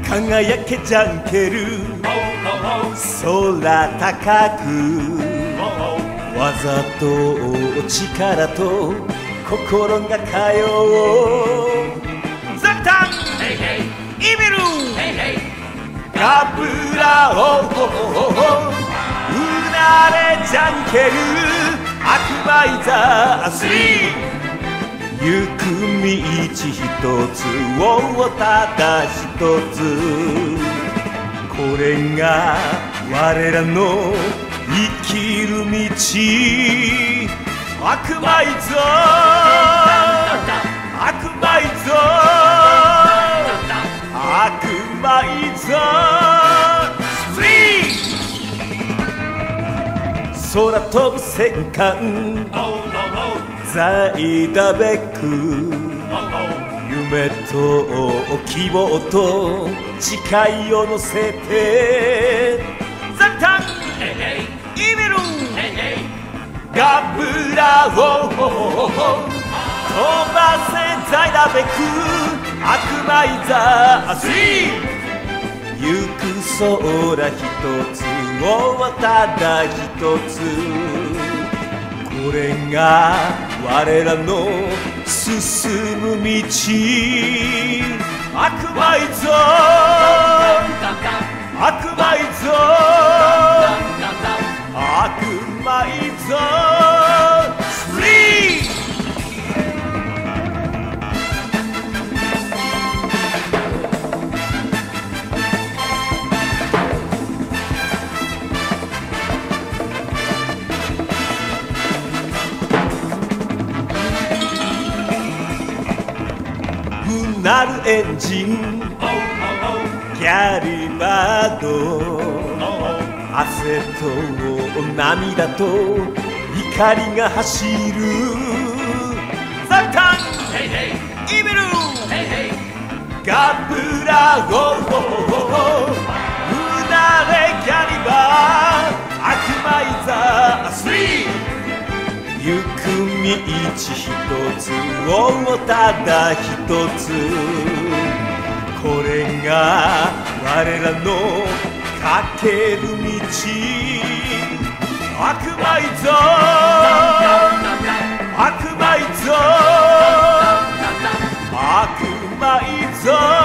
輝けじゃんける空高く技と力と心が通うザクタンイビルガブラオうなれじゃんける悪魔いざスリー行く道一つをただ一つこれが我らの生きる道悪魔いぞ悪魔いぞ悪魔いぞスリー空飛ぶ戦艦在だべく夢と希望と誓いを乗せてザクタンイビルガブラを飛ばせ在だべく悪魔いざスリー行く空一つをただ一つこれが我らの進む道悪魔いぞ悪魔いぞ悪魔いぞスリーなるエンジンキャリバード汗と涙と怒りが走るザクタンイビルガブラゴうなれキャリバー悪魔いざスリー行く道一つをただ一つこれが我らの駆ける道悪魔いぞ悪魔いぞ悪魔いぞ